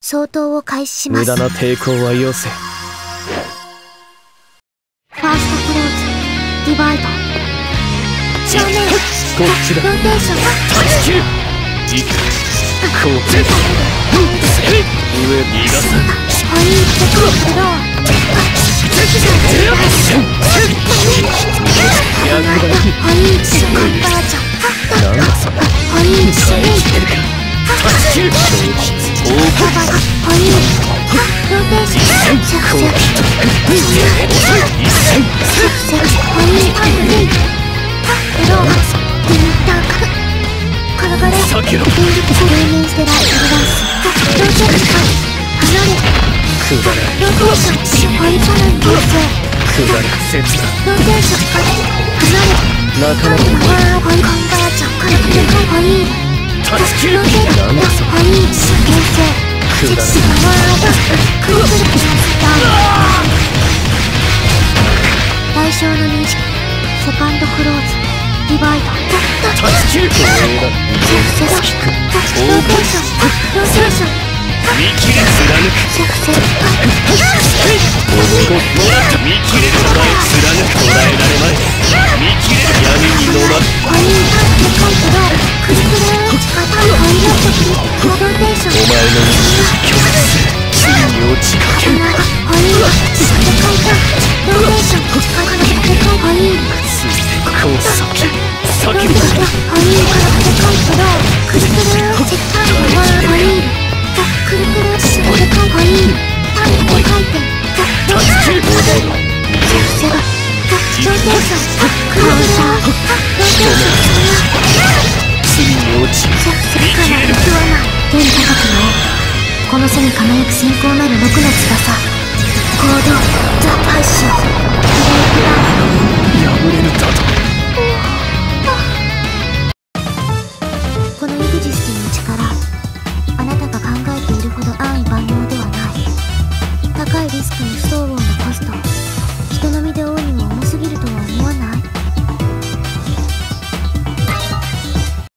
相当を開始します。 無駄な抵抗はよせ。 ファーストクローズディバイド正面こっちだ。 ローテーション断ち切る。いくこうぜ。上逃がさん。 はいテクニックロー役立はいシュカンバージョンなんだそれ。 はいシュレイてるか。断ち切る。 カバーはいローテーションシャフセはいパンリンローリミッターカカラガレ避けろ。 電力レーメンステライブランスローテーション離れくだらローテーションはいパラン形成くだら切だ。 ローテーション離れなかなかはいカンバージョンカラガレはい断ち切る。 ローテーションなんだそれ。 はい形成くだらクリクリ代償の認識セカンドクローズディバイド断ち切る。 セロローテーションローテーション見切れ貫く。 シャフセ見切れる前貫く。捉えられまい。見切れる闇に飲まれ。 はいでかいけどクリクリパターンはいローテーションお前の意志を拒絶する。地に落ちかける。 はいでかいとローテーションはいついてこう先ローテーションはい先でかいけどクリクリチェッカーはいクリクリでかいはいパンでかいてローテーションセロローテーションクリクリローテーション地に落ちシャフセルから行くわな天高く舞えこの背に輝く閃光なる6の翼行動ザ・パッション